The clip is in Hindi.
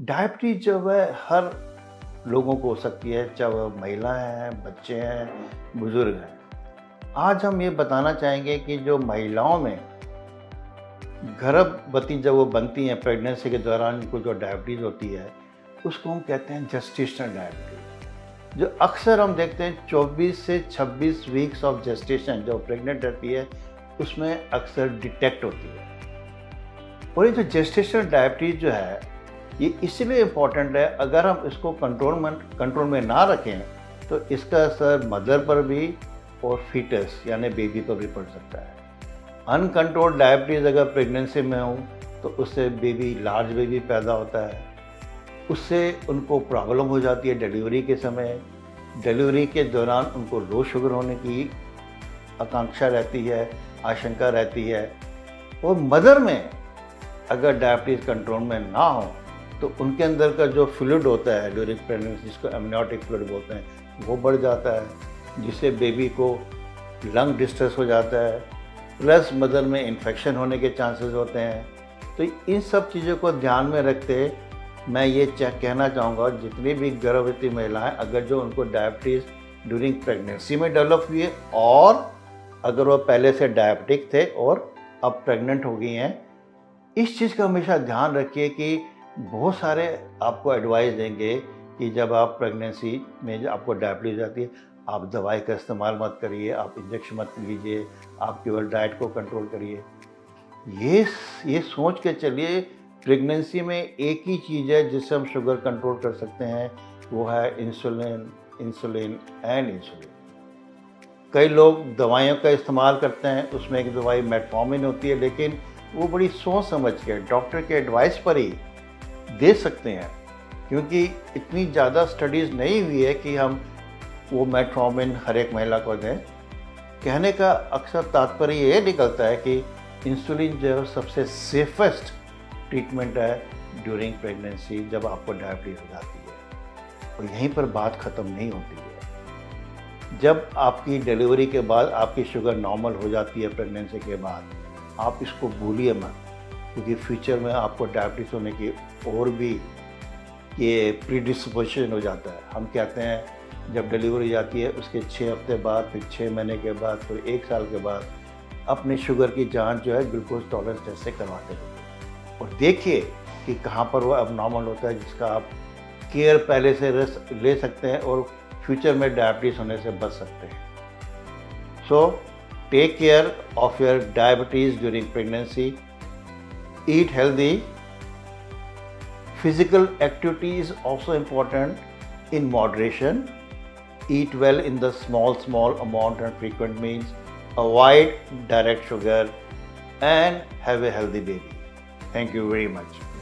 डायबिटीज जो है हर लोगों को हो सकती है, चाहे वह महिलाएं हैं, बच्चे हैं, बुजुर्ग हैं। आज हम ये बताना चाहेंगे कि जो महिलाओं में गर्भवती जब वो बनती हैं, प्रेगनेंसी के दौरान इनको जो डायबिटीज़ होती है उसको हम कहते हैं जेस्टेशनल डायबिटीज़, जो अक्सर हम देखते हैं 24 से 26 वीक्स ऑफ जेस्टेशन जो प्रेग्नेंट रहती है उसमें अक्सर डिटेक्ट होती है। और ये जो जेस्टेशनल डायबिटीज़ जो है ये इसलिए इम्पॉर्टेंट है, अगर हम इसको कंट्रोल में ना रखें तो इसका असर मदर पर भी और फीटस यानी बेबी पर भी पड़ सकता है। अनकंट्रोल्ड डायबिटीज़ अगर प्रेगनेंसी में हो तो उससे लार्ज बेबी पैदा होता है, उससे उनको प्रॉब्लम हो जाती है डिलीवरी के समय। डिलीवरी के दौरान उनको लो शुगर होने की आकांक्षा रहती है, आशंका रहती है। और मदर में अगर डायबिटीज़ कंट्रोल में ना हो तो उनके अंदर का जो फ्लूइड होता है ड्यूरिंग प्रेगनेंसी, जिसको एमनियोटिक फ्लूइड बोलते हैं, वो बढ़ जाता है, जिससे बेबी को लंग डिस्ट्रेस हो जाता है, प्लस मदर में इन्फेक्शन होने के चांसेस होते हैं। तो इन सब चीज़ों को ध्यान में रखते मैं ये कहना चाहूँगा, जितनी भी गर्भवती महिलाएं अगर जो उनको डायबिटीज़ ड्यूरिंग प्रेगनेंसी में डेवलप हुई है और अगर वो पहले से डायबिटिक थे और अब प्रेग्नेंट हो गई हैं, इस चीज़ का हमेशा ध्यान रखिए कि बहुत सारे आपको एडवाइस देंगे कि जब आप प्रेगनेंसी में जब आपको डायबिटीज़ आती है आप दवाई का इस्तेमाल मत करिए, आप इंजेक्शन मत लीजिए, आप केवल डाइट को कंट्रोल करिए। ये सोच के चलिए प्रेगनेंसी में एक ही चीज़ है जिससे हम शुगर कंट्रोल कर सकते हैं, वो है इंसुलिन एंड इंसुलिन। कई लोग दवाइयों का इस्तेमाल करते हैं, उसमें एक दवाई मेटफॉर्मिन होती है, लेकिन वो बड़ी सोच समझ के डॉक्टर के एडवाइस पर ही दे सकते हैं, क्योंकि इतनी ज़्यादा स्टडीज़ नहीं हुई है कि हम वो मेटफॉर्मिन हर एक महिला को दें। कहने का अक्सर तात्पर्य ये निकलता है कि इंसुलिन जो है सबसे सेफेस्ट ट्रीटमेंट है ड्यूरिंग प्रेगनेंसी जब आपको डायबिटीज़ हो जाती है। और यहीं पर बात ख़त्म नहीं होती है। जब आपकी डिलीवरी के बाद आपकी शुगर नॉर्मल हो जाती है प्रेगनेंसी के बाद, आप इसको भूलिए मत, क्योंकि फ्यूचर में आपको डायबिटीज़ होने की और भी ये प्रीडिस्पोजिशन हो जाता है। हम कहते हैं जब डिलीवरी जाती है उसके 6 हफ्ते बाद, फिर 6 महीने के बाद, फिर 1 साल के बाद अपनी शुगर की जांच जो है ग्लूकोज टॉलरेंस टेस्ट से करवाते रहिए और देखिए कि कहाँ पर वो अब नॉर्मल होता है, जिसका आप केयर पहले से ले सकते हैं और फ्यूचर में डायबिटीज़ होने से बच सकते हैं। So take care of your diabetes during pregnancy, eat healthy. Physical activity is also important in moderation. Eat well in the small amount and frequent meals. Avoid direct sugar and have a healthy baby. Thank you very much.